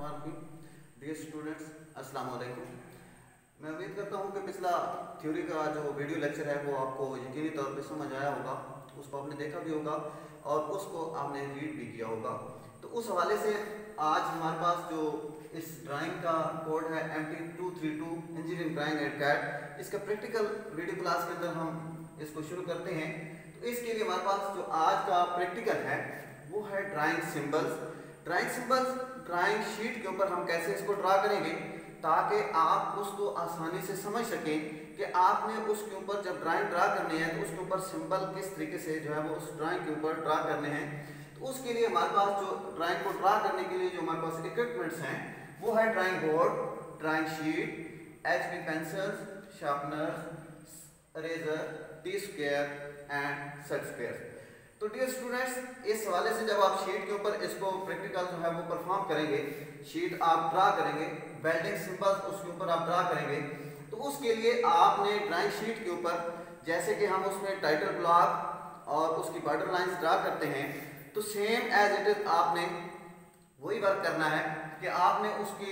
इरफान की। Dear students, अस्सलाम वालेकुम। मैं उम्मीद करता हूँ कि पिछला थ्योरी का जो वीडियो लेक्चर है वो आपको यकीनी तौर पे समझ आया होगा, उसको आपने देखा भी होगा और उसको आपने रीड भी किया होगा। तो उस हवाले से आज हमारे पास जो इस ड्राइंग का कोड है MT232 engineering drawing and CAD, इसका प्रैक्टिकल वीडियो क्लास के अंदर हम इसको शुरू करते हैं। तो इसके लिए हमारे पास जो आज का प्रैक्टिकल है वो है ड्राइंग सिंबल्स। ड्राइंग शीट के ऊपर हम कैसे इसको ड्रा करेंगे ताकि आप उसको आसानी से समझ सकें कि आपने उसके ऊपर जब ड्राइंग ड्रा करनी है तो उसके ऊपर सिंबल किस तरीके से जो है वो उस ड्राइंग के ऊपर ड्रा करने हैं। तो उसके लिए हमारे पास जो ड्राइंग को ड्रा करने के लिए जो हमारे पास इक्विपमेंट्स हैं वो है drawing board, drawing sheet, HB pencils, sharpeners, eraser, T square and set square. तो डियर स्टूडेंट्स, इस हवाले से जब आप शीट के ऊपर इसको प्रैक्टिकल जो है वो परफॉर्म करेंगे, शीट आप ड्रा करेंगे, वेल्डिंग सिंबल्स उसके ऊपर आप ड्रा करेंगे, तो उसके लिए आपने ड्राइंग शीट के ऊपर जैसे कि हम उसमें टाइटल ब्लॉक और उसकी बॉर्डर लाइंस ड्रा करते हैं, तो सेम एज इट इज आपने वही वर्क करना है कि आपने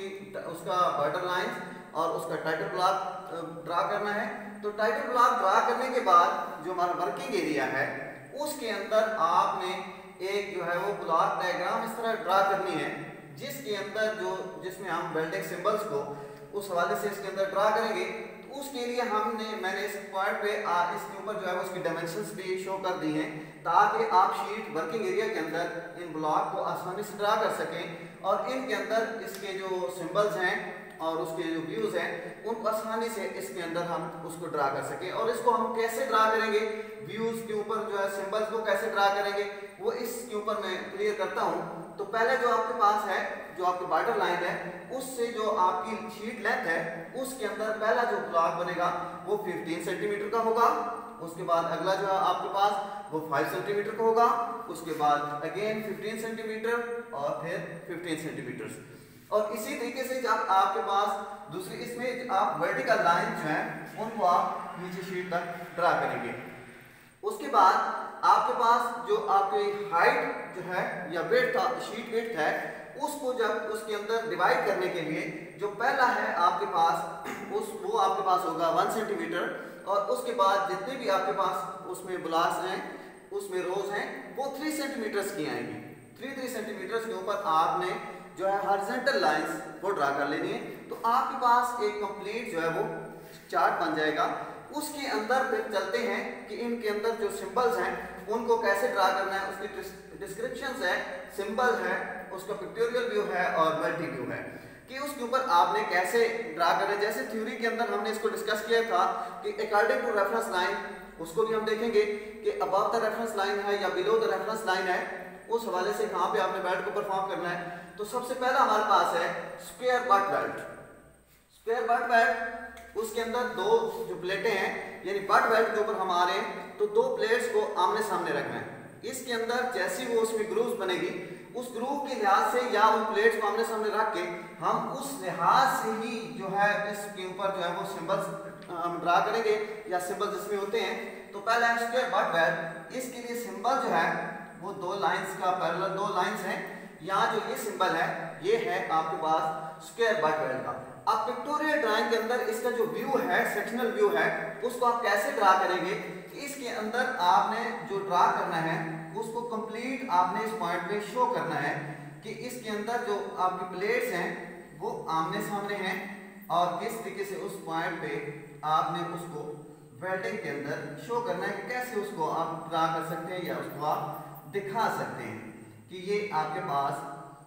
उसका बॉर्डर लाइंस और उसका टाइटल ब्लॉक ड्रा करना है। तो टाइटल ब्लॉक ड्रा करने के बाद जो हमारा वर्किंग एरिया है उसके अंदर आपने एक जो है वो ब्लॉक डायग्राम इस तरह ड्रा करनी है जिसके अंदर जिसमें हम वेल्डिंग सिंबल्स को उस हवाले से इसके अंदर ड्रा करेंगे। तो उसके लिए मैंने इस पॉइंट पे इसके ऊपर जो है वो उसकी डायमेंशंस भी शो कर दी हैं ताकि आप शीट वर्किंग एरिया के अंदर इन ब्लॉक को आसानी से ड्रा कर सकें और इनके अंदर इसके जो सिंबल्स हैं और उसके जो व्यूज हैं उनको आसानी से इसके अंदर हम उसको ड्रा कर सकें। और इसको हम कैसे ड्रा करेंगे, व्यूज के ऊपर जो है सिंबल्स को कैसे ड्रा करेंगे वो इसके ऊपर मैं क्लियर करता हूं। तो पहले जो आपके पास है, जो आपकी बॉर्डर लाइन है, उससे जो आपकी शीट लेंथ है उसके अंदर पहला जो ब्लॉक बनेगा वो 15 सेंटीमीटर का होगा। उसके बाद अगला जो है आपके पास वो 5 सेंटीमीटर का होगा, उसके बाद अगेन 15 सेंटीमीटर और फिर 15 सेंटीमीटर। और इसी तरीके से जब आपके पास दूसरी इसमें आप वर्टिकल लाइन जो है उनको आप नीचे शीट तक ड्रा करेंगे। उसके बाद आपके पास जो आपकी हाइट जो है या शीट विड्थ है उसको जब उसके अंदर डिवाइड करने के लिए जो पहला है आपके पास वो आपके पास होगा 1 सेंटीमीटर और उसके बाद जितने भी आपके पास उसमें ब्लॉक्स हैं उसमें रोज हैं वो 3 सेंटीमीटर की आएंगी। 3 सेंटीमीटर के ऊपर आपने जो है हॉरिजॉन्टल लाइंस वो ड्रा कर लेनी है। तो आपके पास एक कंप्लीट जो है वो चार्ट बन जाएगा। उसके अंदर फिर चलते हैं कि इनके अंदर जो सिंबल्स हैं उनको कैसे ड्रा करना है, उसकी डिस्क्रिप्शंस है, सिंबल है, उसका पिक्टोरियल व्यू है और मल्टी व्यू है कि उसके ऊपर आपने कैसे ड्रा करना है। जैसे थ्योरी के अंदर हमने इसको डिस्कस किया था कि अकॉर्डिंग टू रेफरेंस लाइन, उसको भी हम देखेंगे कि अबव द रेफरेंस लाइन है या बिलो द रेफरेंस लाइन है, उस हवाले से कहाँ पे आपने बेल्ट को परफॉर्म करना है। तो सबसे पहला हमारे पास है square butt weld. Square butt weld, उसके अंदर दो जो प्लेटें हैं यानी बट बेल्ट के ऊपर हम आ रहे हैं तो दो प्लेट्स को आमने सामने रखना है। इसके अंदर जैसी वो उसमें ग्रूव्स बनेगी उस ग्रूव के लिहाज से या उन प्लेट्स को आमने सामने रख के हम उस लिहाज से ही जो है इसके ऊपर जो है वो सिंबल्स हम ड्रा करेंगे या सिंबल जिसमें होते हैं। तो पहला है स्क्वायर बट बेल्ट। इसके लिए सिंबल जो है वो दो लाइंस का पैरेलल दो लाइंस हैं। यहाँ जो ये सिंबल है ये है आपके पास स्क्वायर बट बेल्ट का। अब पिक्टोरियल ड्राइंग के अंदर इसका जो व्यू है, सेक्शनल व्यू है, उसको आप कैसे ड्रा करेंगे। इसके अंदर आपने जो ड्रा करना है उसको कंप्लीट आपने इस पॉइंट पे शो करना है कि इसके अंदर जो आपकी प्लेट्स हैं वो आमने सामने हैं और किस तरीके से उस पॉइंट पे आपने उसको वेल्डिंग के अंदर शो करना है कि कैसे उसको आप ड्रा कर सकते हैं या उसको आप दिखा सकते हैं कि ये आपके पास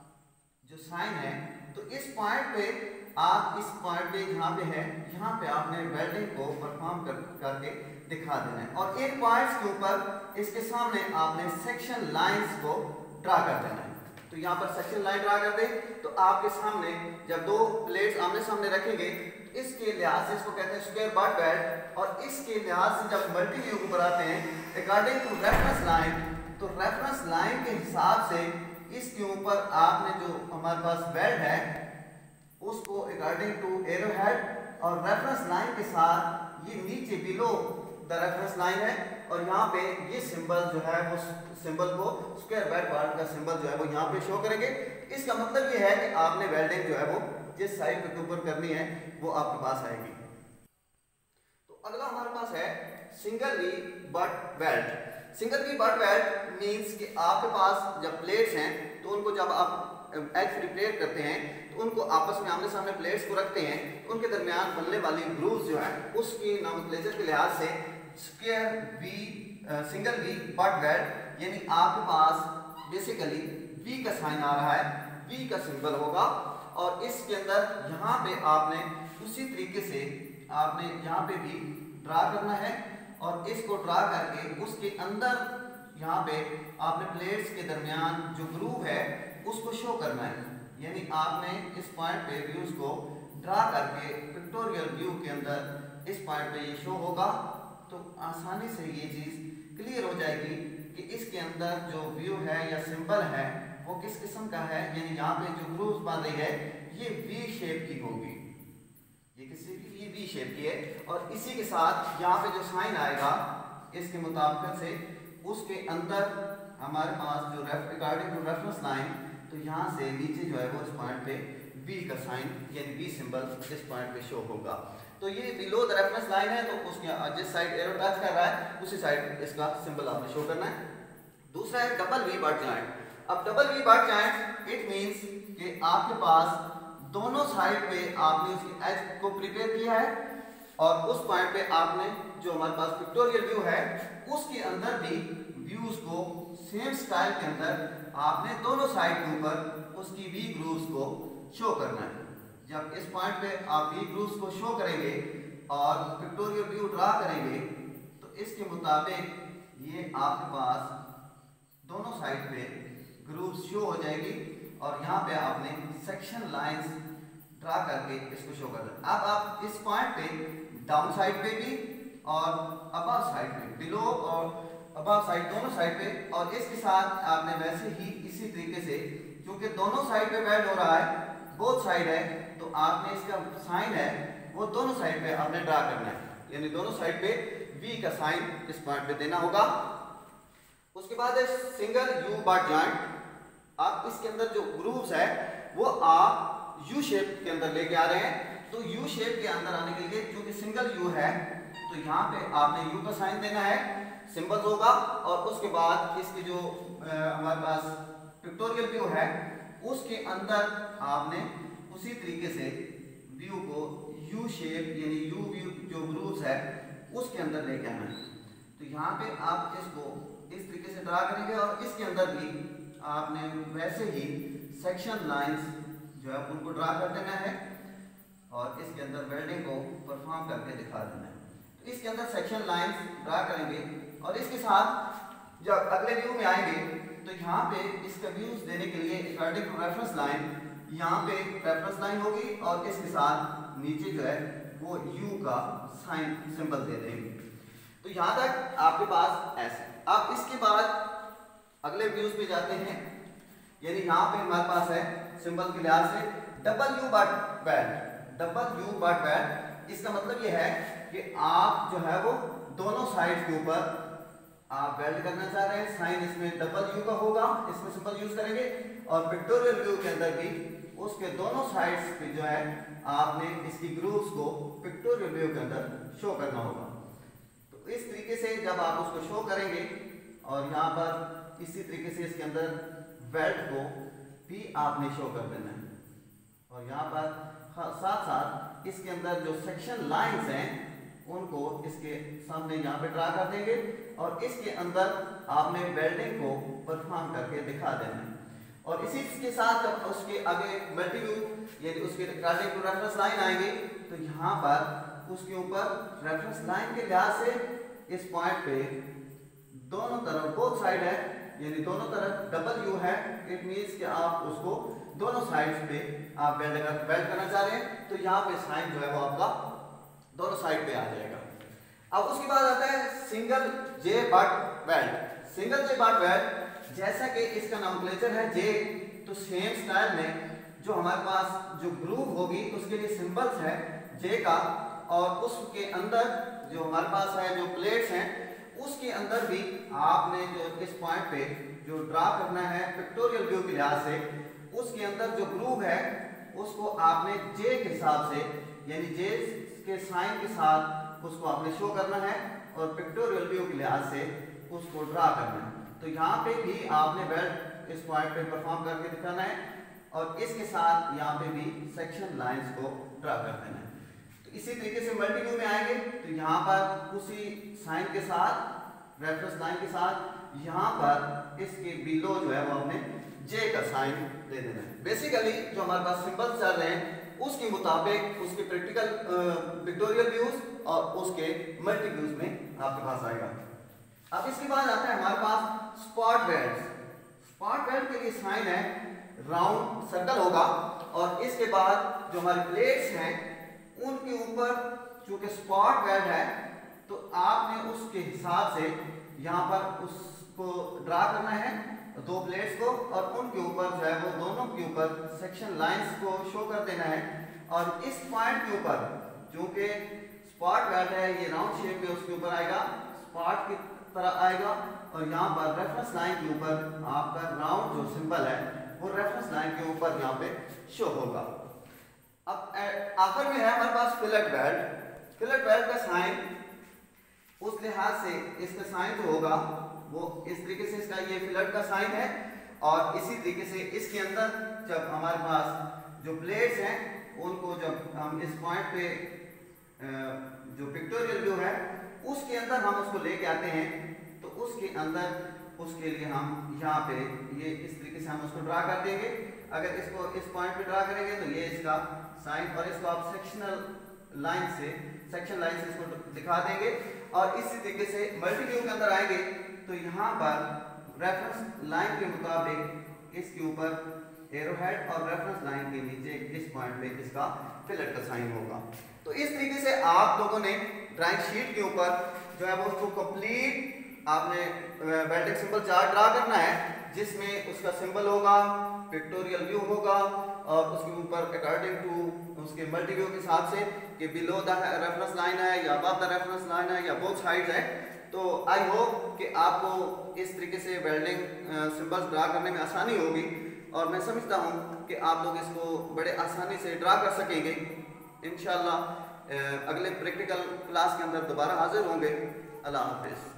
जो साइन है। तो इस पॉइंट पे आप इस पॉइंट पे यहाँ पे है, यहाँ पे आपने वेल्डिंग को परफॉर्म करके दिखा देना है और इन पॉइंट्स के ऊपर इसके सामने आपने सेक्शन लाइंस को ड्रा कर देना है। तो यहाँ पर सेक्शन लाइन ड्रा कर दे तो आपके सामने जब दो प्लेट्स आमने सामने रखेंगे इसके लिहाज से इसको कहते हैं स्क्वायर बट बेल्ट। और इसके लिहाज से जब मल्टी व्यू के ऊपर आते हैं अकॉर्डिंग टू रेफरेंस लाइन, तो रेफरेंस लाइन के हिसाब से इसके ऊपर आपने जो हमारे पास बेल्ट है उसको अकॉर्डिंग टू एरो हेड और रेफरेंस लाइन के साथ ये नीचे बिलो द रेफरेंस लाइन है और यहाँ पे ये सिंबल जो है वो सिंबल को स्क्वायर बट बेल्ट का सिंबल जो है वो यहाँ पे शो करेंगे। इसका मतलब ये है कि आपने वेल्डिंग जो है वो जिस साइड के ऊपर करनी है वो आपके पास आएगी। तो अगला हमारे पास है single V butt weld. Single V butt weld means कि आपके पास जब प्लेट्स हैं तो उनको जब आप एज प्रिपेयर करते हैं तो उनको आपस में आमने सामने प्लेट्स को रखते हैं, तो उनके दरमियान बनने वाली ग्रूव्स जो है उसकी नोमेनक्लेचर के लिहाज से square V single V butt weld, यानी आपके पास बेसिकली वी का साइन आ रहा है, वी का सिंबल होगा और इसके अंदर यहाँ पे आपने उसी तरीके से आपने यहाँ पे भी ड्रा करना है और इसको ड्रा करके उसके अंदर यहाँ पे आपने प्लेट्स के दरमियान जो ग्रूव है उसको शो करना है। यानी आपने इस पॉइंट पे व्यूज को ड्रा करके पिक्टोरियल व्यू के अंदर इस पॉइंट पे ये शो होगा, तो आसानी से ये चीज़ क्लियर हो जाएगी कि इसके अंदर जो व्यू है या सिंबल है वो किस किस्म का है। यानी यहाँ पे जो ग्रूव्स बन रही है ये वी शेप की होगी, ये किसी की ये वी शेप की है और इसी के साथ यहाँ पे जो साइन आएगा इसके मुताबिक से उसके अंदर हमारे पास जो रिगार्डिंग टू रेफरेंस लाइन, तो यहाँ से नीचे जो है वो इस पॉइंट पे वी का साइन यानी वी सिंबल इस पॉइंट पे शो होगा। तो ये बिलो द रेफरेंस लाइन है तो उसके जिस साइड एरो टच कर रहा है उसी साइड इसका सिंबल आपने शो करना है। दूसरा है डबल वी बट जॉइंट। अब double V butt joint it means कि आपके पास दोनों साइड पे आपने उसकी एज को प्रिपेयर किया है और उस पॉइंट पे आपने जो हमारे पास पिक्टोरियल व्यू है उसके अंदर भी व्यूज को सेम स्टाइल के अंदर आपने दोनों साइड के ऊपर उसकी वी ग्रूव्स को शो करना है। जब इस पॉइंट पे आप वी ग्रूव्स को शो करेंगे और पिक्टोरियल व्यू ड्रा करेंगे तो इसके मुताबिक ये आपके पास दोनों साइड पे ग्रूव्स शो हो जाएगी और यहाँ पे आपने सेक्शन लाइंस ड्रा करके इसको शो करना है। अब आप इस पॉइंट पे डाउन साइड पे भी और अबव साइड पे, बिलो और अबव साइड दोनों साइड पे, और इसके साथ आपने वैसे ही इसी तरीके से क्योंकि दोनों साइड पे वेल्ड हो रहा है, बोथ साइड है, तो आपने इसका साइन है वो दोनों साइड पे आपने ड्रा करना है, यानी दोनों साइड पे वी का साइन इस पॉइंट पे देना होगा। उसके बाद है सिंगल यू बट जॉइंट। आप इसके अंदर जो ग्रूव्स है वो आप यू शेप के अंदर लेके आ रहे हैं, तो यू शेप के अंदर आने के लिए क्योंकि सिंगल यू है तो यहाँ पे आपने यू का साइन देना है, सिंबल होगा और उसके बाद इसकी जो हमारे पास पिक्टोरियल व्यू है उसके अंदर आपने उसी तरीके से व्यू को यू शेप यानी यू व्यू जो ग्रूव्स है उसके अंदर लेके आना है। तो यहाँ पे आप इसको इस तरीके से ड्रा करेंगे और इसके अंदर भी आपने वैसे ही सेक्शन लाइंस जो है उनको ड्रा कर देना है और इसके अंदर वेल्डिंग को परफॉर्म करके दिखा देना है। तो इसके अंदर सेक्शन लाइंस ड्रा करेंगे और इसके साथ जब अगले व्यू में आएंगे तो यहाँ पे इसका व्यूज देने के लिए अकॉर्डिंग टू रेफरेंस लाइन यहाँ पे रेफरेंस लाइन होगी और इसके साथ नीचे जो है वो यू का साइन सिंबल दे देंगे। तो यहाँ तक आपके पास ऐसे। अब इसके बाद अगले व्यूज पे जाते हैं, यानी यहाँ पे हमारे पास है सिंबल के लिहाज से double U butt weld. Double U butt weld इसका मतलब ये है कि आप जो है वो दोनों साइड के ऊपर आप वेल्ड करना चाह रहे हैं, साइन इसमें डबल यू का होगा, इसमें सिंबल यूज करेंगे और पिक्टोरियल व्यू के अंदर भी उसके दोनों साइड्स पे जो है आपने इसकी ग्रूव्स को पिक्टोरियल व्यू के अंदर शो करना होगा। तो इस तरीके से जब आप उसको शो करेंगे और यहाँ पर इसी तरीके से इसके अंदर वेल्ड को भी आपने शो कर देना है और यहाँ पर साथ साथ इसके अंदर जो सेक्शन लाइंस हैं उनको इसके सामने यहाँ पे ड्रा कर देंगे और इसके अंदर आपने वेल्डिंग को परफॉर्म करके दिखा देना है। और इसी के साथ जब उसके आगे मल्टीव्यू यानी उसके अकॉर्डिंग टू रेफरेंस लाइन आएंगे तो यहाँ पर उसके ऊपर रेफरेंस लाइन के लिहाज से इस पॉइंट पे दोनों तरफ बोथ साइड है यानी दोनों तरफ डबल यू है, इट मींस कि आप उसको दोनों साइड्स पे आप वेल्ड करना चाह रहे हैं तो यहाँ पे साइन जो है वो आपका दोनों साइड पे आ जाएगा। अब उसके बाद आता है single J butt weld. Single J butt weld जैसा कि इसका नोमेनक्लेचर है जे, तो सेम स्टाइल में जो हमारे पास जो ग्रूव होगी उसके लिए सिंबल्स है जे का और उसके अंदर जो हमारे पास है जो प्लेट्स हैं उसके अंदर भी आपने जो इस पॉइंट पे जो ड्रा करना है पिक्टोरियल व्यू के लिहाज से उसके अंदर जो ग्रूव है उसको आपने जे के हिसाब से, यानी जे के साइन के साथ उसको आपने शो करना है और पिक्टोरियल व्यू के लिहाज से उसको ड्रा करना है। तो यहाँ पे भी आपने बेल्ट इस पॉइंट पे परफॉर्म करके दिखाना है और इसके साथ यहाँ पे भी सेक्शन लाइंस को ड्रा कर देना है। तो इसी तरीके से मल्टी व्यू में आएंगे तो यहाँ पर उसी साइन के साथ, रेफरेंस लाइन के साथ यहाँ पर इसके बिलो जो है वो हमने जे का साइन दे देना है। बेसिकली जो हमारे पास सिंबल्स चल रहे हैं उसके मुताबिक उसके प्रैक्टिकल पिक्टोरियल व्यूज और उसके मल्टी व्यूज में आपके पास आएगा। अब इसके बाद आता है हमारे पास स्पॉट बेल्ट। स्पॉट बेल्ट के लिए साइन है राउंड सर्कल होगा और इसके बाद जो हमारे प्लेट्स हैं उनके ऊपर चूंकि स्पॉट बेल्ट है तो आपने उसके हिसाब से यहाँ पर उसको ड्रा करना है, दो प्लेट्स को, और उनके ऊपर जो है वो दोनों के ऊपर सेक्शन लाइंस को शो कर देना है। और इस पॉइंट के ऊपर चूंकि स्पॉट बेल्ट है ये राउंड शेप में उसके ऊपर आएगा, स्पॉट की तरह आएगा और यहाँ पर रेफरेंस लाइन के ऊपर आपका राउंड जो सिंबल है वो रेफरेंस लाइन के ऊपर यहाँ पे शो होगा। अब आखिर में है हमारे पास फिलेट बेल्ट। फिलेट बेल्ट का साइन उस लिहाज से इसका साइन जो होगा वो इस तरीके से, इसका ये फिलेट का साइन है और इसी तरीके से इसके अंदर जब हमारे पास जो प्लेट्स हैं उनको जब हम इस पॉइंट पे जो पिक्टोरियल व्यू है उसके अंदर हम उसको लेके आते हैं तो उसके अंदर उसके लिए हम यहाँ पे ये इस तरीके से हम उसको ड्रा कर देंगे। अगर इसको इस पॉइंट पे ड्रा करेंगे तो ये इसका साइन और इसको आप सेक्शन लाइन से इसको दिखा देंगे और इसी तरीके से मल्टी व्यू के अंदर आएंगे तो यहाँ पर रेफरेंस लाइन के मुताबिक इसके ऊपर एरो हेड और रेफरेंस लाइन के नीचे इस पॉइंट पे इसका फिलेट का साइन होगा। तो इस तरीके से आप लोगों ने ड्राइंग शीट के ऊपर जो है वो उसको कंप्लीट आपने बेल्टिंग सिंबल चार्ट ड्रा करना है जिसमें उसका सिंबल होगा, पिक्टोरियल व्यू होगा और उसके ऊपर अकॉर्डिंग टू उसके मल्टी व्यू के हिसाब से कि बिलो द रेफरेंस लाइन है या अबव द रेफरेंस लाइन है या बोथ साइड्स है। तो आई होप कि आपको इस तरीके से वेल्डिंग सिंबल्स ड्रा करने में आसानी होगी और मैं समझता हूँ कि आप लोग इसको बड़े आसानी से ड्रा कर सकेंगे। इंशाल्लाह अगले प्रैक्टिकल क्लास के अंदर दोबारा हाजिर होंगे। अल्लाह हाफिज़।